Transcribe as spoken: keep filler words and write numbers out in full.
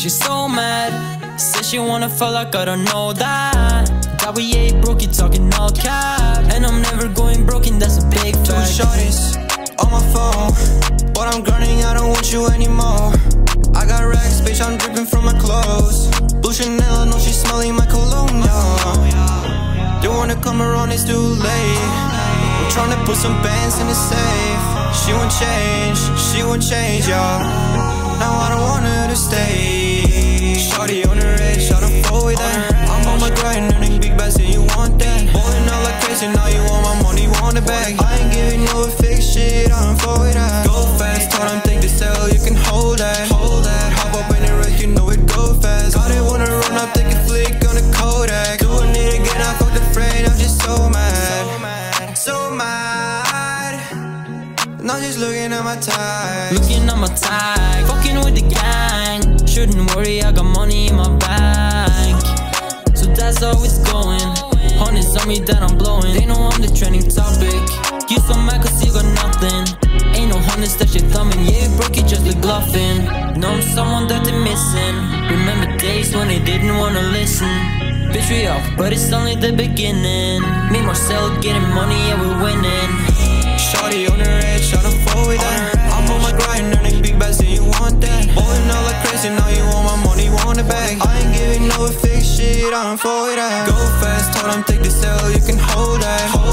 she's so mad. Says she wanna fall, I gotta know that. That we ain't broke, you talking all cap. And I'm never going broken, that's a big fact. Two shorties on my phone, but I'm grinding, I don't want you anymore. I got racks, bitch, I'm dripping from my clothes. Blue Chanel, I know she's smelling my cologne, yeah. They wanna come around, it's too late. I'm tryna put some bands in the safe. She won't change, she won't change, y'all. Now I don't want her to stay. Shawty on the red, shot a four with that. I'm on my grind, earning big bags, and you want that. Balling out like crazy, now you want my money, want it back. I ain't giving no fake shit, I'm for with that. Go fast, told him take the cell, you can hold that. Hold that, hop up in the wreck, you know it go fast. Got it, wanna run up, take a flick on the Kodak. Doing it again, I fucked the friend, I'm just so mad. So mad. Now just looking at my tag. Looking at my tag, fucking with the gang. Shouldn't worry, I got money in my bank. So that's how it's going. Hundreds on me that I'm blowing. They know I'm the trending topic. You so mad cause you got nothing. Ain't no hundreds that you're thumbing. Yeah, you broke it just like bluffing. Know I'm someone that they're missing. Remember days when they didn't wanna listen. Bitch, we off, but it's only the beginning. Me and Marcel getting money, yeah, we're winning. Shawty on the red, shot a four with that. I'm on my grind, earning big bags, and you want that. Balling out like crazy, now you want my money, want it back. I ain't giving no fake shit, I'm for that. Go fast, told him take the cell, you can hold that.